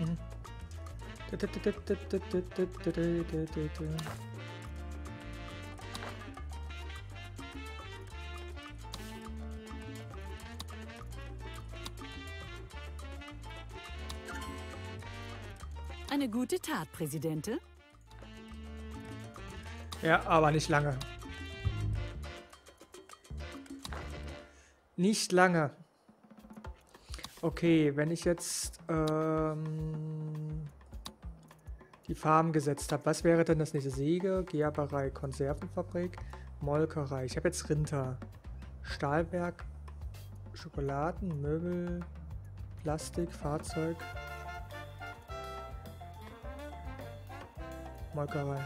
Eine gute Tat, Präsidente. Ja, aber nicht lange. Nicht lange. Okay, wenn ich jetzt die Farben gesetzt habe, was wäre denn das nächste? Säge, Gerberei, Konservenfabrik, Molkerei. Ich habe jetzt Rinter, Stahlwerk, Schokoladen, Möbel, Plastik, Fahrzeug, Molkerei.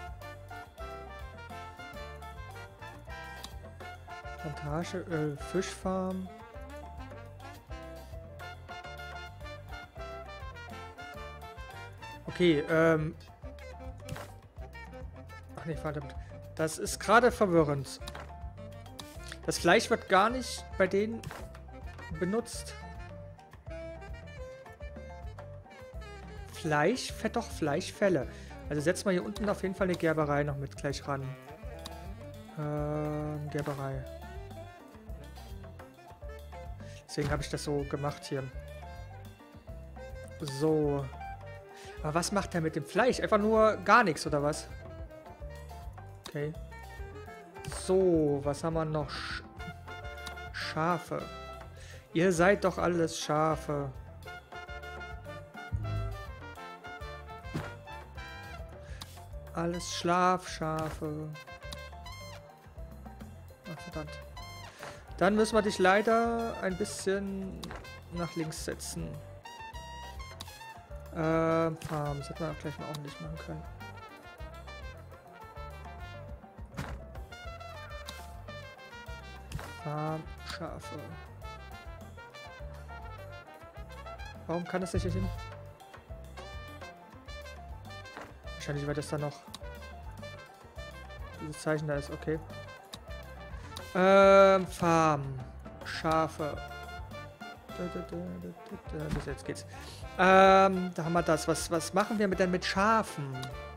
Plantage, Öl, Fischfarm. Okay, ach nee, verdammt. Das ist gerade verwirrend. Das Fleisch wird gar nicht bei denen benutzt. Fleisch, Fett doch, Fleischfälle. Also setzen wir hier unten auf jeden Fall eine Gerberei noch mit gleich ran. Gerberei. Deswegen habe ich das so gemacht hier. So. Aber was macht er mit dem Fleisch? Einfach nur gar nichts, oder was? Okay. So, was haben wir noch? Schafe. Ihr seid doch alles Schafe. Alles Schlafschafe. Ach, verdammt. Dann müssen wir dich leider ein bisschen nach links setzen. Farm. Das hätten wir auch gleich mal ordentlich machen können. Farm, Schafe. Warum kann das nicht hin? Wahrscheinlich, weil das da noch dieses Zeichen da ist. Okay. Farm. Schafe. Bis jetzt geht's. Da haben wir das. Was machen wir denn mit Schafen?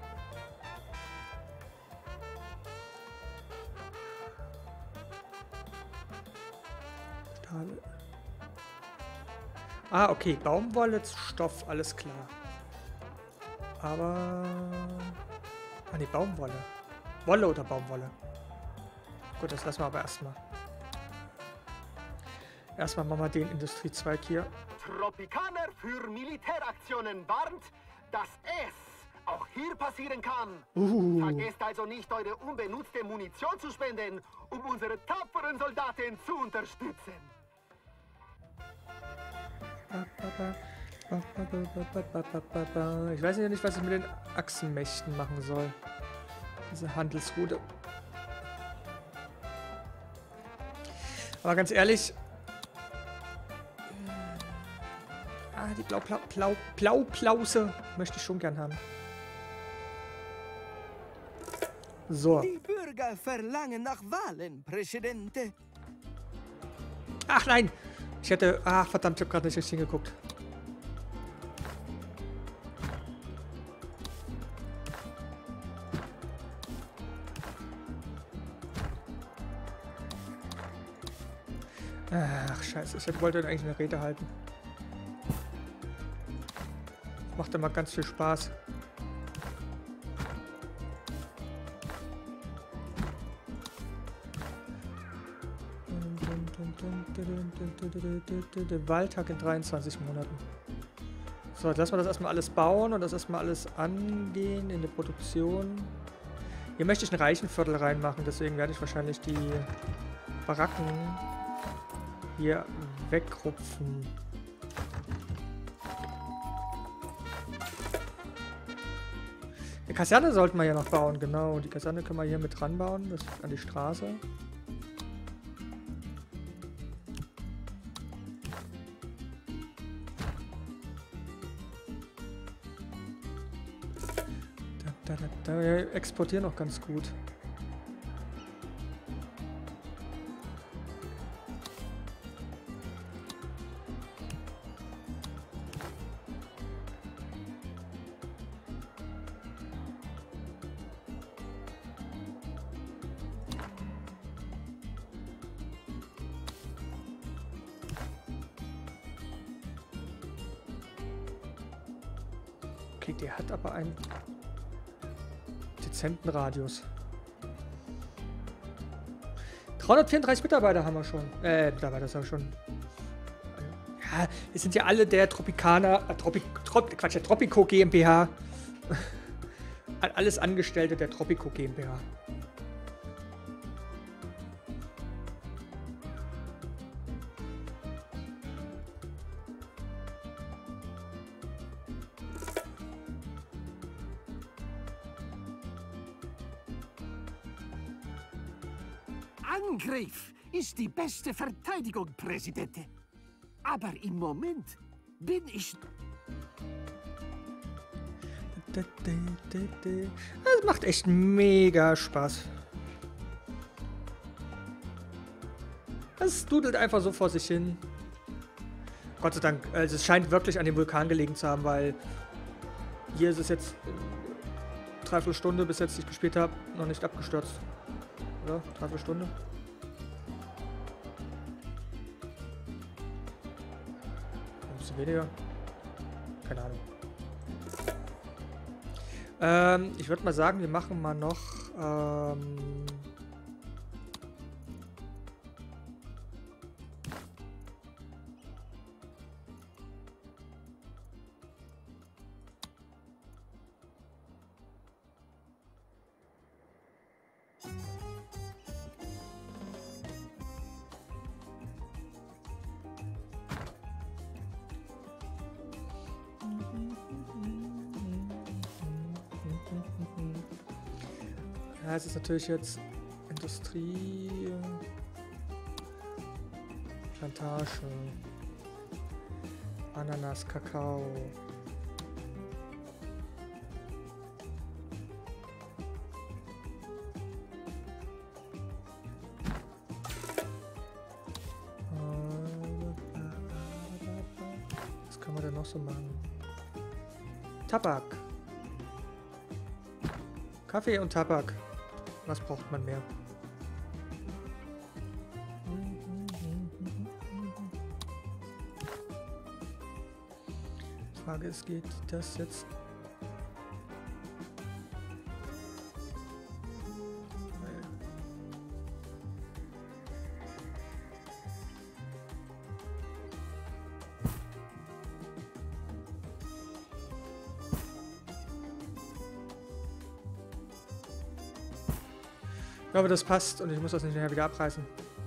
Stahl. Ah, okay. Baumwolle zu Stoff. Alles klar. Aber... Ah, nee, Baumwolle. Wolle oder Baumwolle? Gut, das lassen wir aber erstmal. Erstmal machen wir den Industriezweig hier. Tropikaner für Militäraktionen warnt, dass es auch hier passieren kann. Vergesst also nicht, eure unbenutzte Munition zu spenden, um unsere tapferen Soldaten zu unterstützen. Ich weiß ja nicht, was ich mit den Achsenmächten machen soll. Diese Handelsroute. Aber ganz ehrlich... die Blauplause möchte ich schon gern haben. So. Die Bürger verlangen nach Wahlen, Präsidente. Ach nein! Ich hätte... Ach verdammt, ich habe gerade nicht richtig hingeguckt. Ach scheiße, ich wollte eigentlich eine Rede halten. Macht immer ganz viel Spaß. Wahltag in 23 Monaten. So, jetzt lassen wir das erstmal alles bauen und das erstmal alles angehen in die Produktion. Hier möchte ich ein Reichenviertel reinmachen, deswegen werde ich wahrscheinlich die Baracken hier wegrupfen. Die Kaserne sollten wir ja noch bauen, genau. Die Kaserne können wir hier mit dran bauen, das an die Straße. Wir exportieren auch ganz gut. Okay, der hat aber einen dezenten Radius. 334 Mitarbeiter haben wir schon. Mitarbeiter haben wir schon. Ja, es sind ja alle der Tropicana, der Tropico GmbH. Alles Angestellte der Tropico GmbH. Angriff ist die beste Verteidigung, Präsident. Aber im Moment bin ich... Das macht echt mega Spaß. Es dudelt einfach so vor sich hin. Gott sei Dank, also es scheint wirklich an dem Vulkan gelegen zu haben, weil hier ist es jetzt 3/4 Stunde, bis jetzt ich gespielt habe, noch nicht abgestürzt. Oder? 3/4 Stunde. Ein bisschen weniger. Keine Ahnung. Ich würde mal sagen, wir machen mal noch ja, es ist natürlich jetzt Industrie, Plantage, Ananas, Kakao. Was kann man denn noch so machen? Tabak. Kaffee und Tabak. Was braucht man mehr? Die Frage ist, geht das jetzt? Ich glaube, das passt und ich muss das nicht mehr wieder abreißen.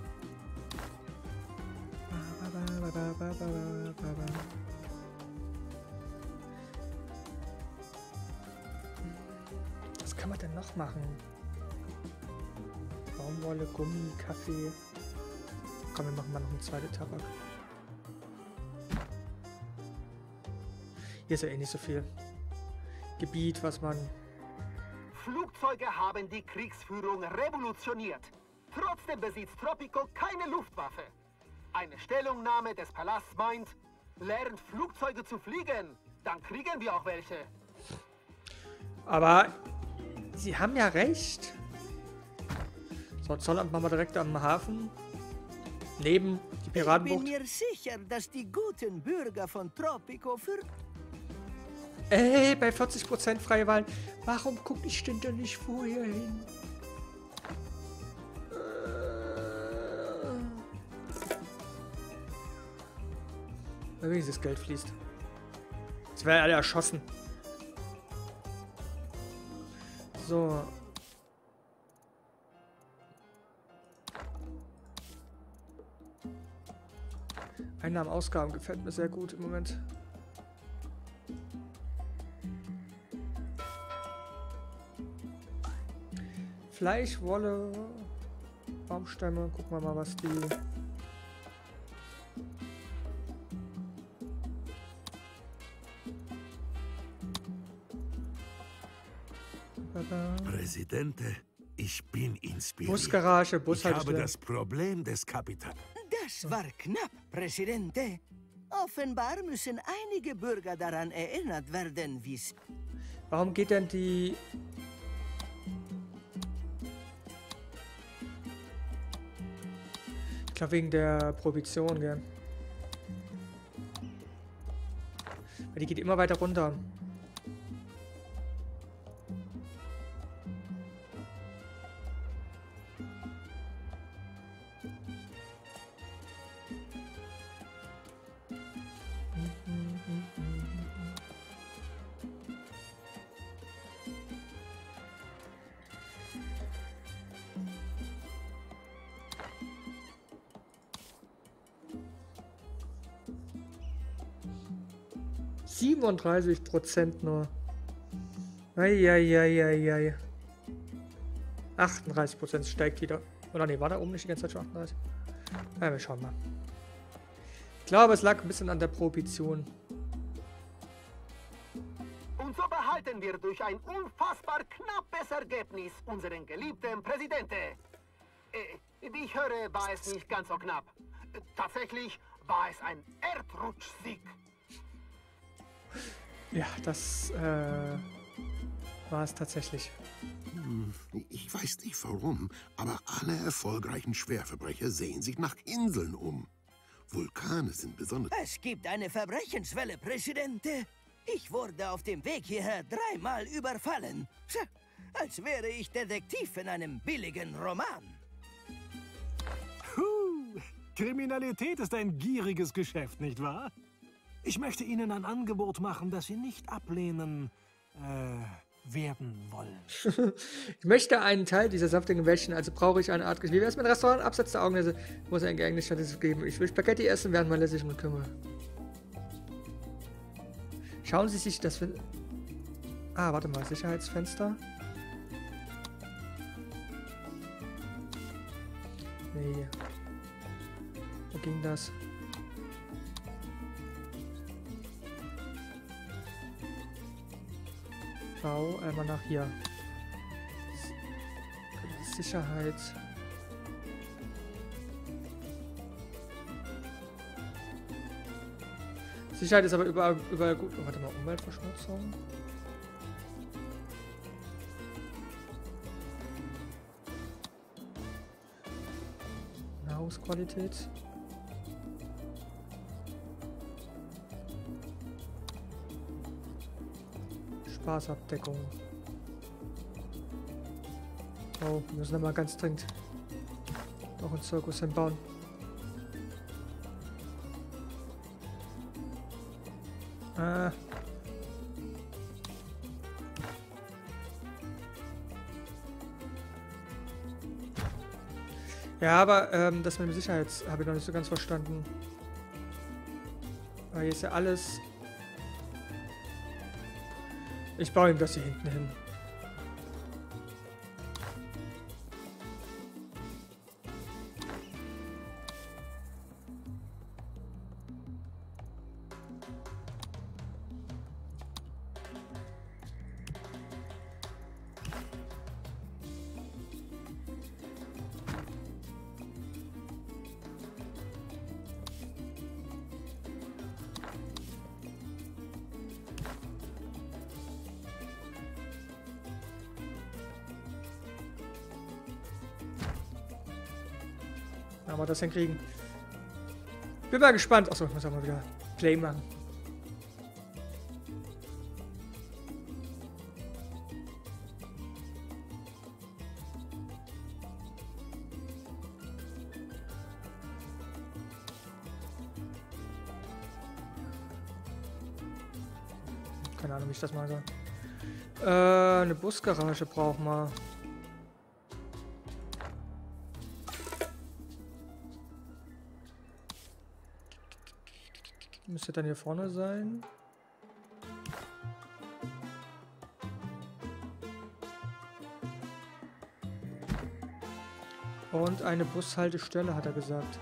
Was kann man denn noch machen? Baumwolle, Gummi, Kaffee. Komm, wir machen mal noch eine zweite Tabak. Hier ist ja eh nicht so viel Gebiet, was man... Flugzeuge haben die Kriegsführung revolutioniert. Trotzdem besitzt Tropico keine Luftwaffe. Eine Stellungnahme des Palasts meint, lernt Flugzeuge zu fliegen, dann kriegen wir auch welche. Aber Sie haben ja recht. So, Zollamt machen wir direkt am Hafen. Neben die Ich Piratenbucht. bin mir sicher, dass die guten Bürger von Tropico für... Ey, bei 40% freie Wahlen. Warum gucke ich denn da nicht vorher hin? Weil dieses Geld fließt. Jetzt werden alle erschossen. So. Einnahmen, Ausgaben gefällt mir sehr gut im Moment. Fleisch, Wolle, Baumstämme. Gucken wir mal, was die... Präsidente, ich bin inspiriert. Busgarage, Ich habe Bushaltestelle. das Problem des Kapitals. Das war knapp, Präsidente. Offenbar müssen einige Bürger daran erinnert werden, wie sie... Warum geht denn die... Ich glaube wegen der Prohibition, gell? Weil die geht immer weiter runter. 37% nur. Eieieiei. 38% steigt wieder. Oder nee, war da oben nicht die ganze Zeit schon 38? Ja, wir schauen mal. Ich glaube, es lag ein bisschen an der Prohibition. Und so behalten wir durch ein unfassbar knappes Ergebnis unseren geliebten Präsidenten. Wie ich höre, war es nicht ganz so knapp. Tatsächlich war es ein Erdrutschsieg. Ja, das war es tatsächlich. Ich weiß nicht warum, aber alle erfolgreichen Schwerverbrecher sehen sich nach Inseln um. Vulkane sind besonders... Es gibt eine Verbrechenswelle, Präsidente. Ich wurde auf dem Weg hierher 3-mal überfallen. Tja, als wäre ich Detektiv in einem billigen Roman. Kriminalität ist ein gieriges Geschäft, nicht wahr? Ich möchte Ihnen ein Angebot machen, das Sie nicht ablehnen werden wollen. Ich möchte einen Teil dieser saftigen Wäschchen, also brauche ich eine Art... Wie wäre es mit Restaurant? Abseits der Augen, muss ein geeignetes geben. Ich will Spaghetti essen, während man sich um kümmert. Schauen Sie sich das... Ah, warte mal, Sicherheitsfenster. Nee. Wo ging das? V, einmal nach hier. Sicherheit. Sicherheit ist aber überall gut. Oh, warte mal, Umweltverschmutzung. Nahrungsqualität. Spaßabdeckung. Oh, wir müssen da mal ganz dringend noch einen Zirkus hinbauen. Ah. Ja, aber das mit dem Sicherheits habe ich noch nicht so ganz verstanden. Aber hier ist ja alles... Ich baue ihm das hier hinten hin. Aber das hinkriegen. Bin mal gespannt. Achso, ich muss auch mal wieder Play machen. Keine Ahnung, wie ich das machen soll. Eine Busgarage brauchen wir. Müsste dann hier vorne sein. Und eine Bushaltestelle, hat er gesagt.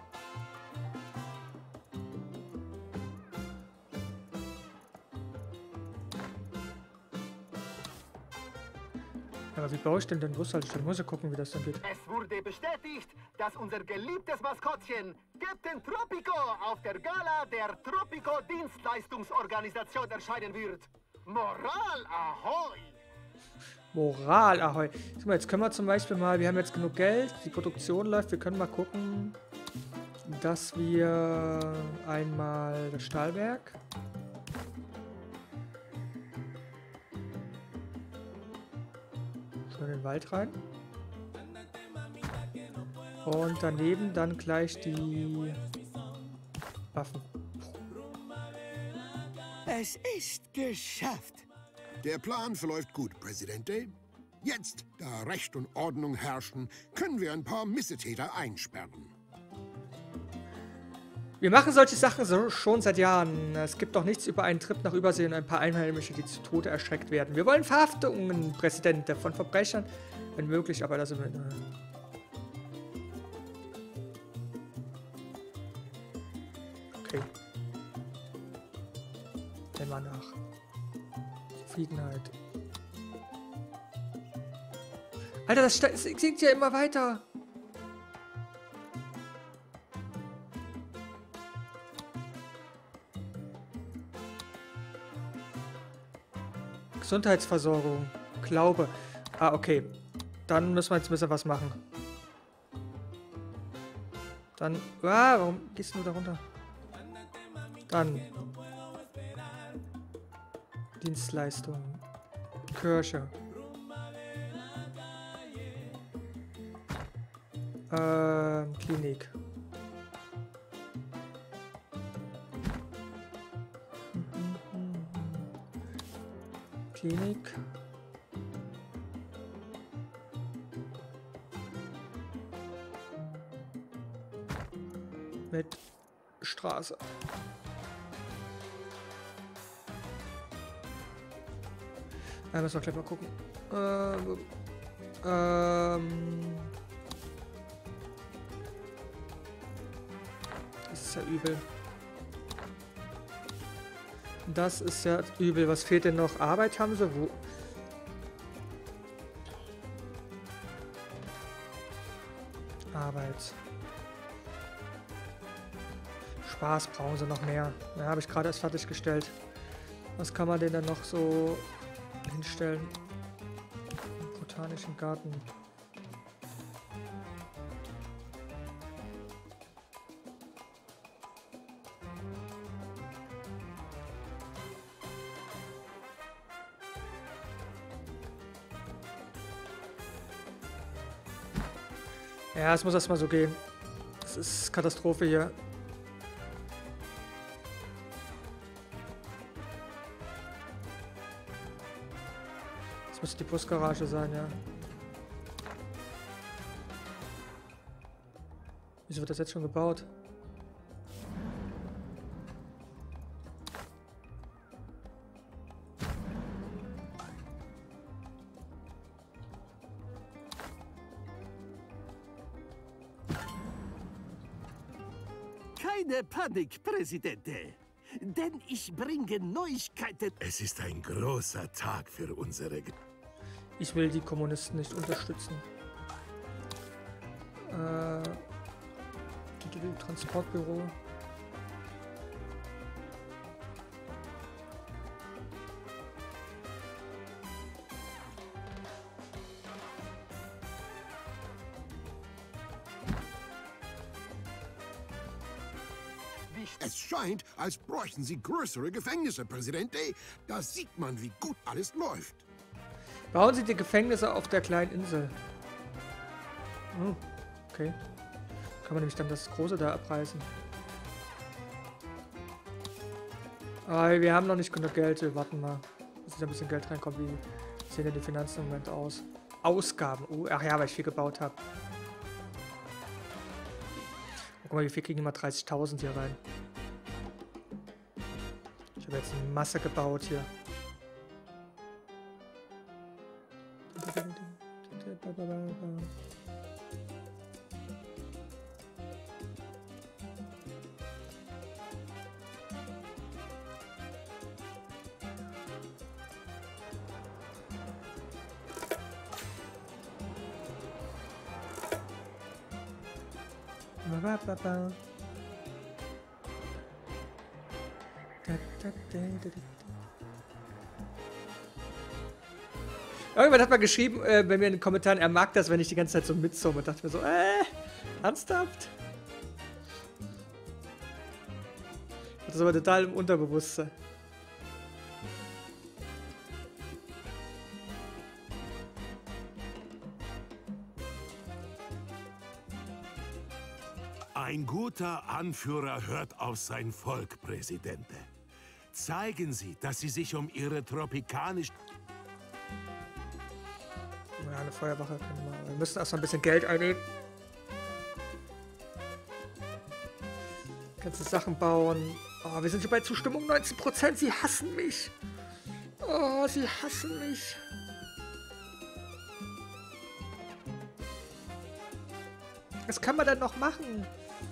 Aber wie baue ich denn den Bushaltestelle? Muss ja gucken, wie das dann geht. Es wurde bestätigt, dass unser geliebtes Maskottchen Captain Tropico auf der Gala der Tropico-Dienstleistungsorganisation erscheinen wird. Moral ahoi! Moral ahoi. Guck mal, jetzt können wir zum Beispiel mal, wir haben jetzt genug Geld, die Produktion läuft, wir können mal gucken, dass wir einmal das Stahlwerk. Schon in den Wald rein. Und daneben dann gleich die Waffen. Es ist geschafft. Der Plan verläuft gut, Präsidente. Jetzt, da Recht und Ordnung herrschen, können wir ein paar Missetäter einsperren. Wir machen solche Sachen so schon seit Jahren. Es gibt doch nichts über einen Trip nach Übersee und ein paar Einheimische, die zu Tode erschreckt werden. Wir wollen Verhaftungen, Präsident, von Verbrechern, wenn möglich, aber das ist... Okay. Dann mal nach. Zufriedenheit. Alter, das sinkt ja immer weiter. Gesundheitsversorgung. Glaube. Ah, okay. Dann müssen wir jetzt ein bisschen was machen. Dann... Ah, warum gehst du da runter? Dann... Dienstleistung. Kirche. Klinik. Klinik. Mit Straße. Müssen wir gleich mal gucken. Das ist ja übel. Das ist ja übel. Was fehlt denn noch? Arbeit haben sie? Wo? Arbeit. Spaß brauchen sie noch mehr. Ja, habe ich gerade erst fertiggestellt. Was kann man denn dann noch so hinstellen? Im botanischen Garten. Ja, es muss erstmal so gehen. Das ist Katastrophe hier. Das müsste die Busgarage sein, ja. Wieso wird das jetzt schon gebaut? Keine Panik, Präsidente. Denn ich bringe Neuigkeiten. Es ist ein großer Tag für unsere... Ich will die Kommunisten nicht unterstützen. Transportbüro. Es scheint, als bräuchten Sie größere Gefängnisse, Präsident. Da sieht man, wie gut alles läuft. Bauen Sie die Gefängnisse auf der kleinen Insel. Oh, okay. Kann man nämlich dann das große da abreißen. Aber wir haben noch nicht genug Geld. Wir warten mal, bis da ein bisschen Geld reinkommt. Wie sehen denn die Finanzen im Moment aus? Ausgaben. Ach ja, weil ich viel gebaut habe. Guck mal, wie viel kriegen immer 30.000 hier rein. Ich habe jetzt eine Masse gebaut hier. Irgendwann hat mal geschrieben, bei mir in den Kommentaren, er mag das, wenn ich die ganze Zeit so mitsumme. Und dachte mir so, ernsthaft? Das ist aber total im Unterbewusstsein. Ein guter Anführer hört auf sein Volk, Präsidente. Zeigen Sie, dass Sie sich um Ihre tropikanisch... Ja, eine Feuerwache können wir machen. Wir müssen erstmal ein bisschen Geld einnehmen. Ganze Sachen bauen. Oh, wir sind schon bei Zustimmung 19%. Sie hassen mich. Oh, sie hassen mich. Was kann man denn noch machen?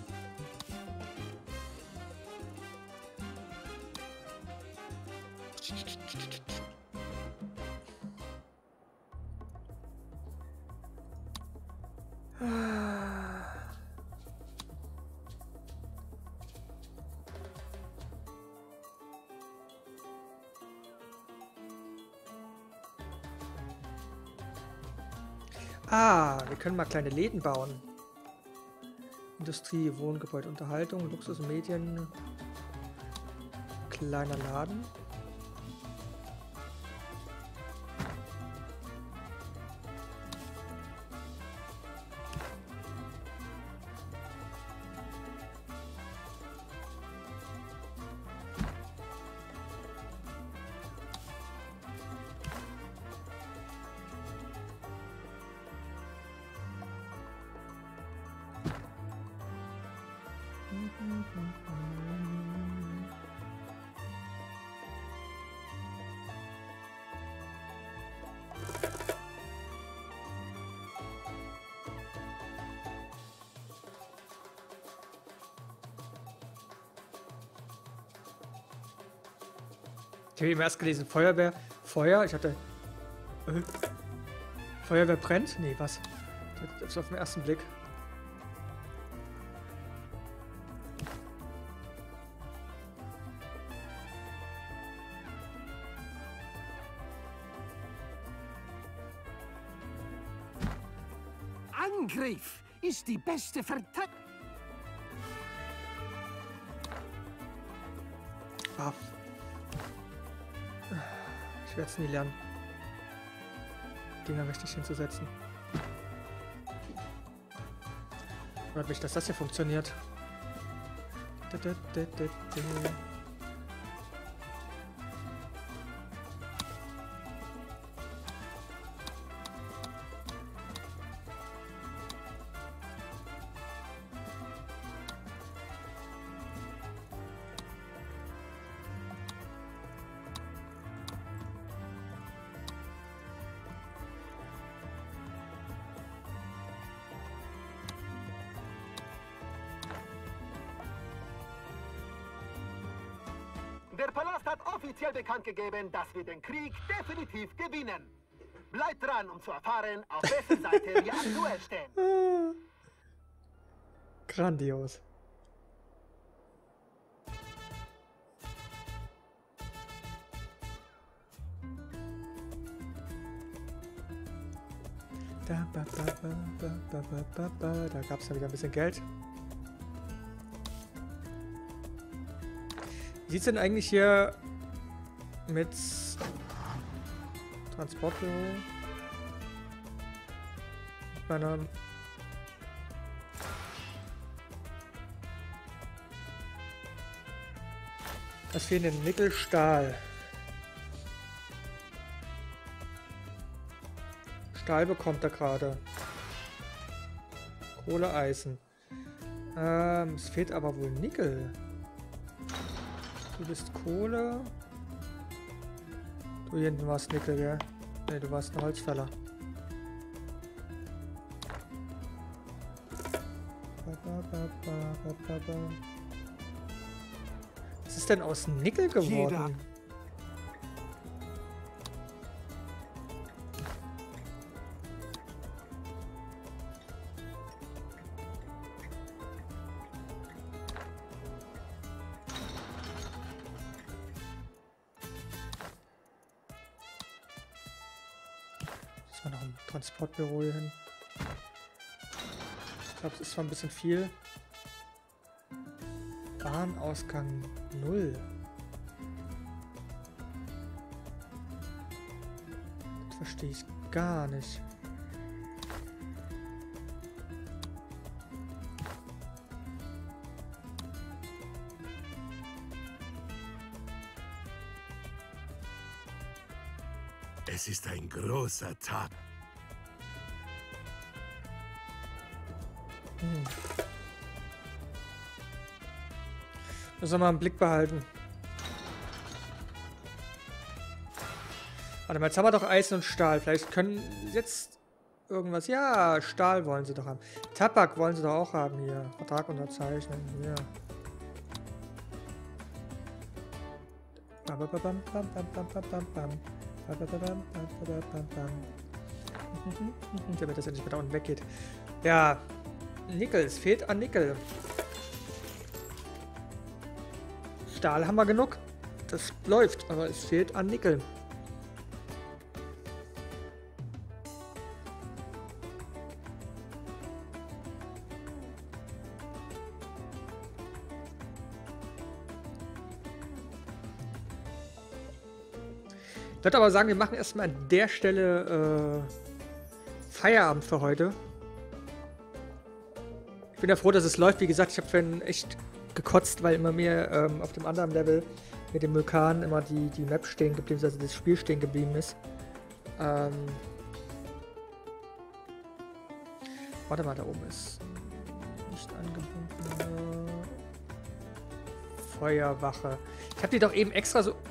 Ah, wir können mal kleine Läden bauen. Industrie, Wohngebäude, Unterhaltung, Luxus, Medien. Kleiner Laden. Ich habe eben erst gelesen, Feuerwehr, Feuer, ich hatte... Feuerwehr brennt? Nee, was? Das ist auf den ersten Blick. Angriff ist die beste Verteidigung. Ah. Ich werde es nie lernen, Dinger richtig hinzusetzen. Wundert mich, dass das hier funktioniert. Der Palast hat offiziell bekannt gegeben, dass wir den Krieg definitiv gewinnen. Bleibt dran, um zu erfahren, auf wessen Seite wir aktuell stehen. Grandios. Da gab es ja wieder ein bisschen Geld. Wie sieht es denn eigentlich hier mit Transportbüro? Mit meiner... Was fehlt denn? Nickel, Stahl. Stahl bekommt er gerade. Kohle, Eisen. Es fehlt aber wohl Nickel. Du bist Kohle. Du hier hinten warst Nickel, gell? Ne, du warst ein Holzfäller. Was ist denn aus Nickel geworden? Das war noch ein Transportbüro hier hin. Ich glaube, es ist zwar ein bisschen viel. Bahnausgang 0. Das verstehe ich gar nicht. Es ist ein großer Tag. Müssen wir mal im Blick behalten. Warte mal, jetzt haben wir doch Eisen und Stahl. Vielleicht können jetzt irgendwas... Ja, Stahl wollen sie doch haben. Tabak wollen sie doch auch haben hier. Vertrag unterzeichnen. Hier. Damit das ja nicht mehr da unten weggeht. Ja, Nickel. Es fehlt an Nickel. Stahl haben wir genug. Das läuft, aber es fehlt an Nickel. Ich würde aber sagen, wir machen erstmal an der Stelle Feierabend für heute. Ich bin ja froh, dass es läuft. Wie gesagt, ich habe vorhin echt gekotzt, weil immer mehr auf dem anderen Level mit dem Vulkan immer die Map stehen geblieben, also das Spiel stehen geblieben ist. Warte mal, da oben ist nicht angebundene Feuerwache. Ich habe die doch eben extra so...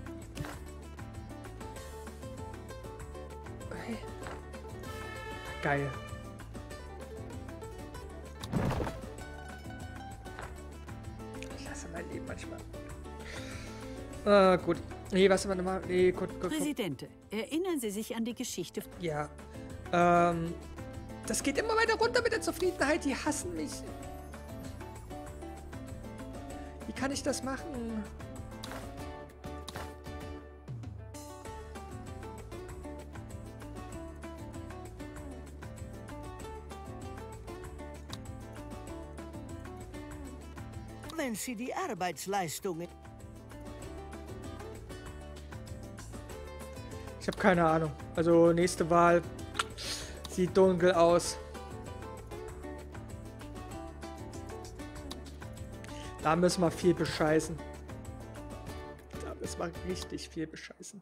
Hey. Geil. Ich lasse mein Leben manchmal. Gut. Nee, was wir mal. Nee, gut. Präsidente, erinnern Sie sich an die Geschichte? Ja. Das geht immer weiter runter mit der Zufriedenheit. Die hassen mich. Wie kann ich das machen? Wenn Sie die Arbeitsleistungen... Ich habe keine Ahnung. Also nächste Wahl sieht dunkel aus. Da müssen wir viel bescheißen. Da müssen wir richtig viel bescheißen.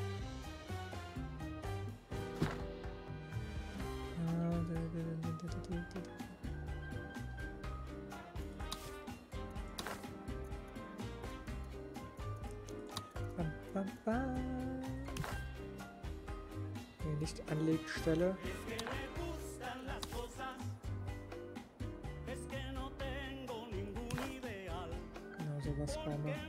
Nee, nicht Anlegstelle. Genau, sowas brauchen wir.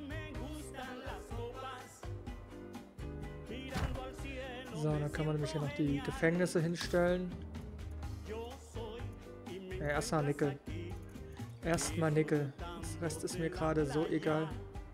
So, dann kann man nämlich hier noch die Gefängnisse hinstellen. Ja, erstmal Nickel. Erstmal Nickel. Das Rest ist mir gerade so egal.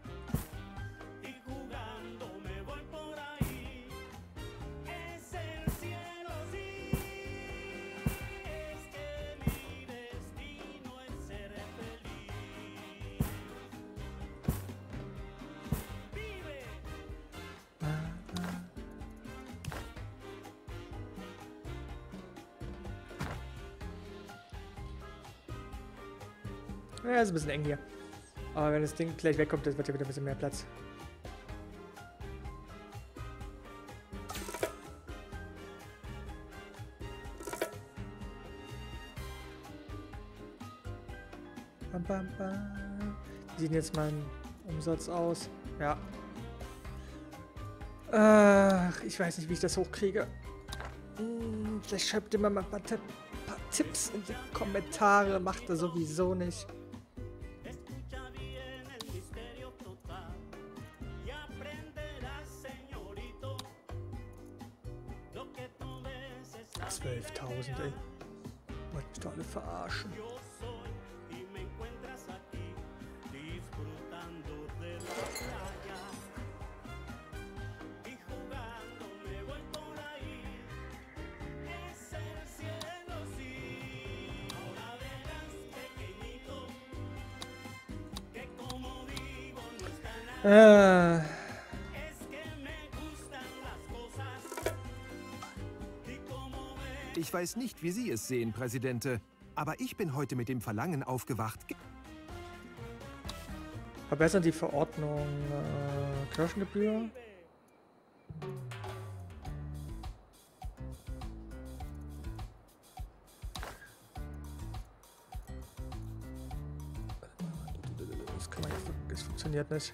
Ja, ist ein bisschen eng hier. Aber wenn das Ding gleich wegkommt, dann wird ja wieder ein bisschen mehr Platz. Bam, bam, bam. Wie sieht denn jetzt mein Umsatz aus? Ja. Ich weiß nicht, wie ich das hochkriege. Vielleicht schreibt ihr mal ein paar Tipps in die Kommentare. Macht er sowieso nicht. 12.000, ey. Wollt mich doch alle verarschen. Ich weiß nicht, wie Sie es sehen, Präsidente, aber ich bin heute mit dem Verlangen aufgewacht. Verbessern die Verordnung Kirchengebühr. Das kann man jetzt funktioniert nicht.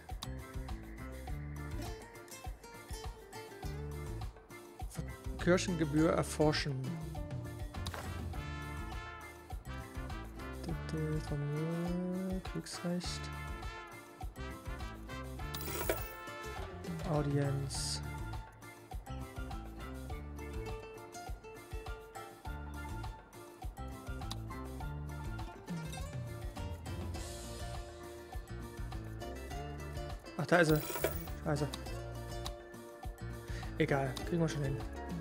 Kirchengebühr erforschen. Kriegsrecht. Audienz. Ach, da ist er. Scheiße. Egal, kriegen wir schon hin.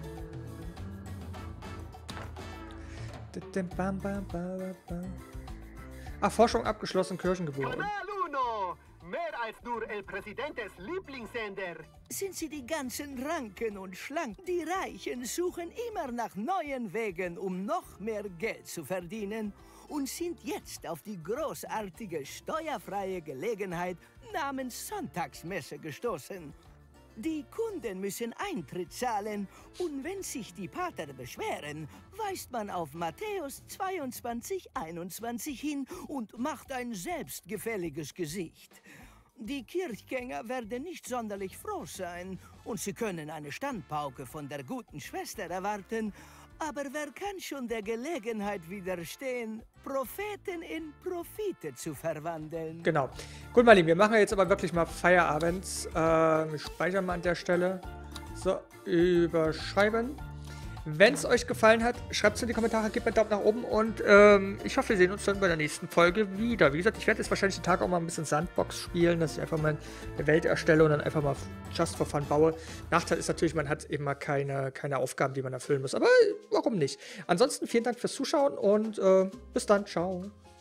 Ach, Forschung abgeschlossen, Kirchengebühr. Kanal Uno! Mehr als nur El Presidentes Lieblingssender. Sind sie die ganzen Ranken und Schlanken? Die Reichen suchen immer nach neuen Wegen, um noch mehr Geld zu verdienen und sind jetzt auf die großartige steuerfreie Gelegenheit namens Sonntagsmesse gestoßen. Die Kunden müssen Eintritt zahlen und wenn sich die Pater beschweren, weist man auf Matthäus 22,21 hin und macht ein selbstgefälliges Gesicht. Die Kirchgänger werden nicht sonderlich froh sein und sie können eine Standpauke von der guten Schwester erwarten, aber wer kann schon der Gelegenheit widerstehen, Propheten in Profite zu verwandeln? Genau. Gut, meine Lieben, wir machen jetzt aber wirklich mal Feierabend. Wir speichern mal an der Stelle. So, überschreiben. Wenn es euch gefallen hat, schreibt es in die Kommentare, gebt mir einen Daumen nach oben und ich hoffe, wir sehen uns dann bei der nächsten Folge wieder. Wie gesagt, ich werde jetzt wahrscheinlich den Tag auch mal ein bisschen Sandbox spielen, dass ich einfach mal eine Welt erstelle und dann einfach mal just for fun baue. Nachteil ist natürlich, man hat eben mal keine Aufgaben, die man erfüllen muss, aber warum nicht? Ansonsten vielen Dank fürs Zuschauen und bis dann, ciao.